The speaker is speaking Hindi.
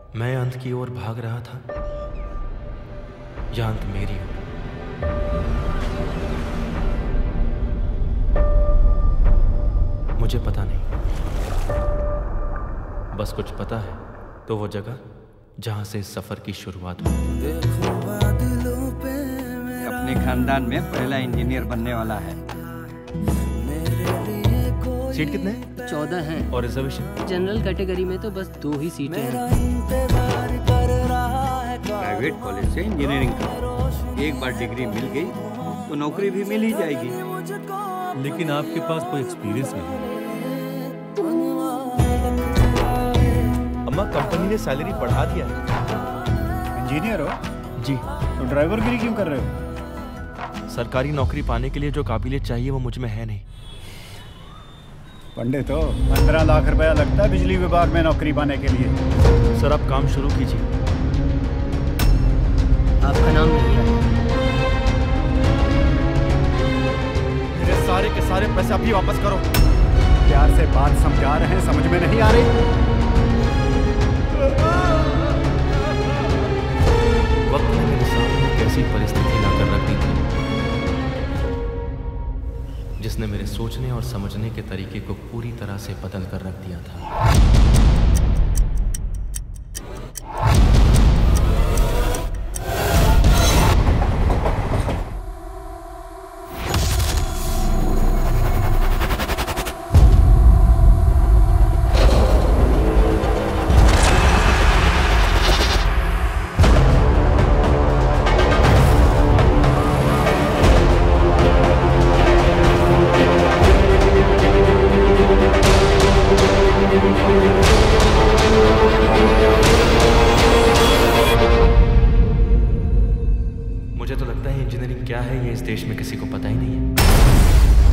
मैं अंत की ओर भाग रहा था या अंत मेरी ओर? मुझे पता नहीं, बस कुछ पता है तो वो जगह जहां से इस सफर की शुरुआत हुई। अपने खानदान में पहला इंजीनियर बनने वाला है। सीट कितने हैं? 14 हैं। और रिजर्वेशन? जनरल कैटेगरी में तो बस 2 ही सीटें हैं। प्राइवेट कॉलेज से इंजीनियरिंग का एक बार डिग्री मिल गई तो नौकरी भी मिल ही जाएगी। लेकिन आपके पास कोई एक्सपीरियंस नहीं है। अम्मा, कंपनी ने सैलरी बढ़ा दिया है। इंजीनियर हो? जी। तो ड्राइवरगिरी क्यों कर रहे हो? सरकारी नौकरी पाने के लिए जो काबिलियत चाहिए वो मुझ में है नहीं। पंडित हो, 15 लाख रुपया लगता है बिजली विभाग में नौकरी पाने के लिए। सर, आप काम शुरू कीजिए। आपका नाम नहीं है। मेरे सारे के सारे पैसे अभी वापस करो। प्यार से बात समझा रहे हैं, समझ में नहीं आ रही? वक्त ने मेरे सामने कैसी परिस्थिति लाकर रख दी थी जिसने मेरे सोचने और समझने के तरीके को पूरी तरह से बदल कर रख दिया था। मुझे तो लगता है इंजीनियरिंग क्या है ये इस देश में किसी को पता ही नहीं है।